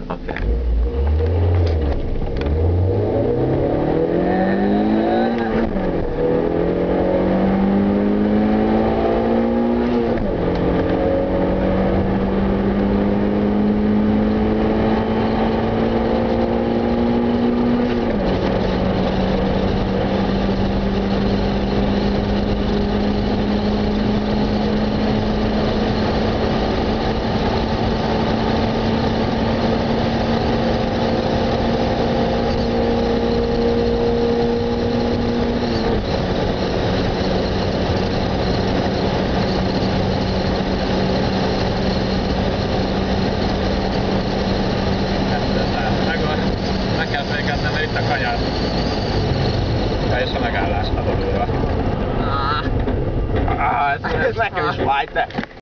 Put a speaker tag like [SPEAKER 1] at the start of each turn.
[SPEAKER 1] Oké.
[SPEAKER 2] Meg kell fékezni, mert itt a kanyar. És a megállás a dolóra.
[SPEAKER 1] Ez nekem is fáj, te!